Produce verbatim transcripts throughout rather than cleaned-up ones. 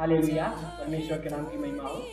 Hallelujah, परमेश्वर के नाम की महिमा हो।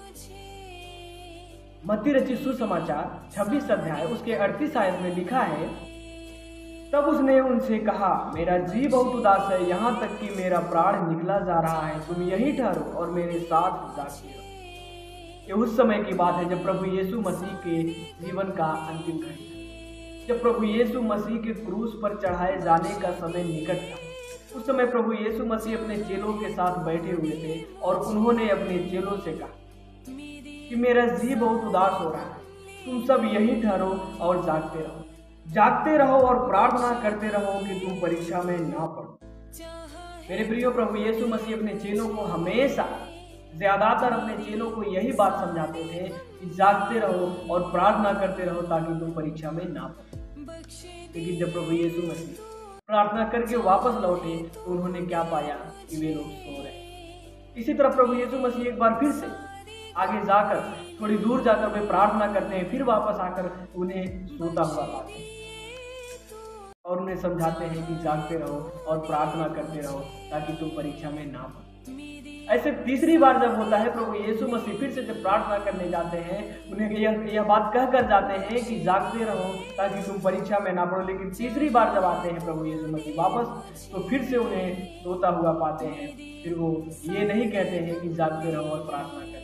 मत्ती रचित सुसमाचार छब्बीस अध्याय उसके अड़तीस आयत में लिखा है, तब उसने उनसे कहा, मेरा जी बहुत उदास है, यहाँ तक कि मेरा प्राण निकला जा रहा है। तुम यहीं ठहरो और मेरे साथ जागते रहो। ये उस समय की बात है जब प्रभु यीशु मसीह के जीवन का अंतिम घड़ी था, जब प्रभु यीशु मसीह के क्रूस पर चढ़ाए जाने का समय निकट था। उस समय प्रभु यीशु मसीह अपने चेलों के साथ बैठे हुए थे और उन्होंने अपने चेलों से कहा कि मेरा जी बहुत उदास हो रहा है, तुम सब यहीं ठहरो और जागते रहो जागते रहो और प्रार्थना करते रहो कि तुम परीक्षा में ना पड़ो। मेरे प्रियो, प्रभु यीशु मसीह अपने चेलों को हमेशा, ज्यादातर अपने चेलों को यही बात समझाते थे कि जागते रहो और प्रार्थना करते रहो ताकि तुम परीक्षा में ना पड़ो। लेकिन जब प्रभु यीशु मसीह प्रार्थना करके वापस लौटे तो उन्होंने क्या पाया कि वे लोग सो रहे। इसी तरह प्रभु यीशु मसीह एक बार फिर से आगे जाकर, थोड़ी दूर जाकर वे प्रार्थना करते हैं, फिर वापस आकर उन्हें सोता हुआ पाते हैं और उन्हें समझाते हैं कि जागते रहो और प्रार्थना करते रहो ताकि तुम परीक्षा में ना पड़ो। ऐसे तीसरी बार जब होता है, प्रभु यीशु मसीह फिर से जब प्रार्थना करने जाते हैं, उन्हें यह यह बात कह कर जाते हैं कि जागते रहो ताकि तुम परीक्षा में ना पड़ो। लेकिन तीसरी बार जब आते हैं प्रभु यीशु मसीह वापस, तो फिर से उन्हें सोता हुआ पाते हैं। फिर वो ये नहीं कहते हैं कि जागते रहो और प्रार्थना करो।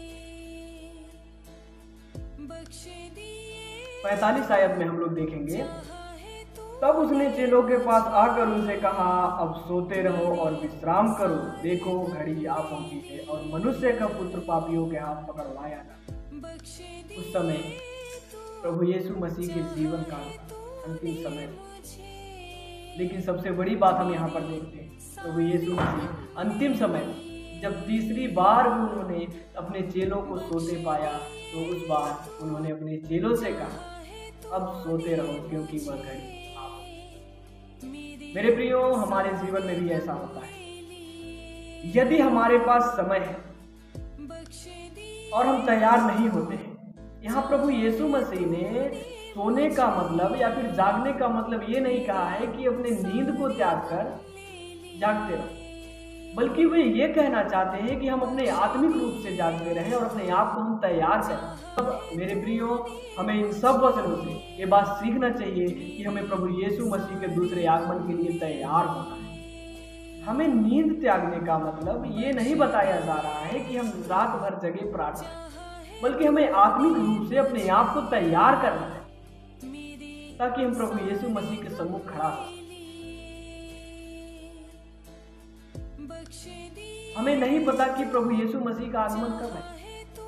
पैंतालीस आयत में हम लोग देखेंगे, तब उसने चेलों के पास आकर उनसे कहा, अब सोते रहो और विश्राम करो, देखो घड़ी आ पहुंची है और मनुष्य का पुत्र पापियों के हाथ पकड़वाया जाता। उस समय प्रभु यीशु मसीह के जीवन का अंतिम समय। लेकिन सबसे बड़ी बात हम यहाँ पर देखते हैं, प्रभु यीशु मसीह अंतिम समय जब तीसरी बार भी उन्होंने अपने चेलों को सोते पाया, तो उस बार उन्होंने अपने चेलों से कहा, अब सोते रहो क्योंकि वह घड़ी। मेरे प्रियो, हमारे जीवन में भी ऐसा होता है। यदि हमारे पास समय है और हम तैयार नहीं होते हैं, यहाँ प्रभु यीशु मसीह ने सोने का मतलब या फिर जागने का मतलब ये नहीं कहा है कि अपने नींद को त्याग कर जागते रहो, बल्कि वे ये कहना चाहते हैं कि हम अपने आत्मिक रूप से जागते रहें और अपने आप को हम तैयार करें। अब मेरे प्रियो, हमें इन सब वचनों से ये बात सीखना चाहिए कि हमें प्रभु यीशु मसीह के दूसरे आगमन के लिए तैयार होना है। हमें नींद त्यागने का मतलब ये नहीं बताया जा रहा है कि हम रात भर जगे प्रार्थना, बल्कि हमें आत्मिक रूप से अपने आप को तैयार करना है ताकि हम प्रभु यीशु मसीह के सम्मुख खड़ा हो। हमें नहीं पता कि प्रभु यीशु मसीह का आगमन कब है।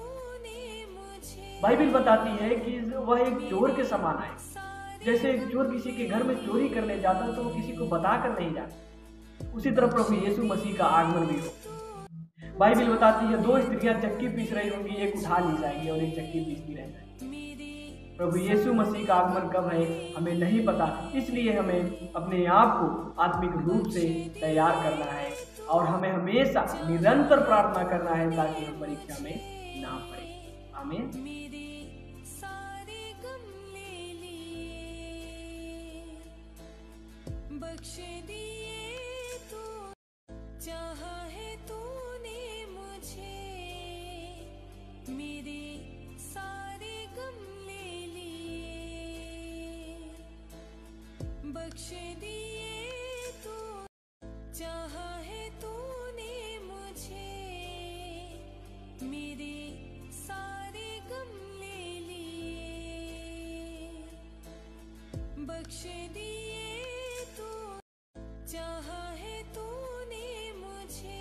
बाइबल बताती है कि वह एक चोर के समान आए। जैसे एक चोर किसी के घर में चोरी करने जाता है तो वो किसी को बताकर नहीं जाता, उसी तरह प्रभु यीशु मसीह का आगमन भी हो। बाइबल बताती है, दो स्त्रियां चक्की पीस रही होंगी, एक उठा ली जाएगी और एक चक्की पीसती रह जाएगी। प्रभु यीशु मसीह का आगमन कब है हमें नहीं पता, इसलिए हमें अपने आप को आत्मिक रूप से तैयार करना है और हमें हमेशा निरंतर प्रार्थना करना है ताकि हम परीक्षा में ना पड़े। आमीन। बख्श दिए तो चाहा है तूने मुझे, मेरे सारे गम ले लिए। बख्श दिए तो चाहा है तूने मुझे, मेरे सारे गम ले लिए। बख्श दिए तो चाहा है तूने मुझे,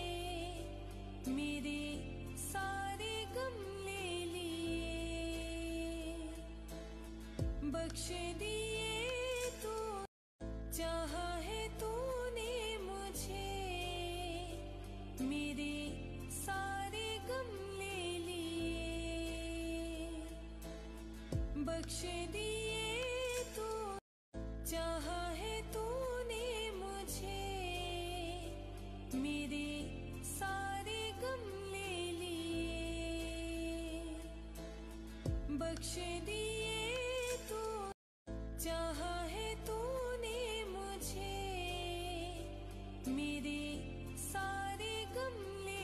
मेरे सारे गम ले लिए। बख्श दिए तो चाहा है तूने मुझे, मेरे सारे गम ले लिए। बख्श दिए तो चाहा है तूने मुझे, मेरे सारे गम ले लिए। बख्श दिए तो चाहा है तूने मुझे, मेरे सारे गम ले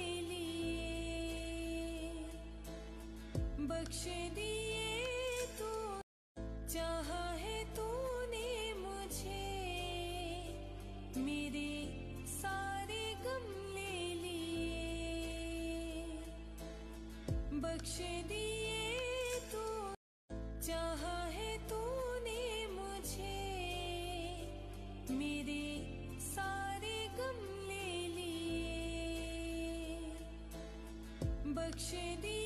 बख्श दिए तू, चाहा है तूने मुझे, मेरे सारे गम ले लिए। बख्श दिए तू, चाहा है तूने मुझे, मेरे सारे गम ले लिए। बख्श दिए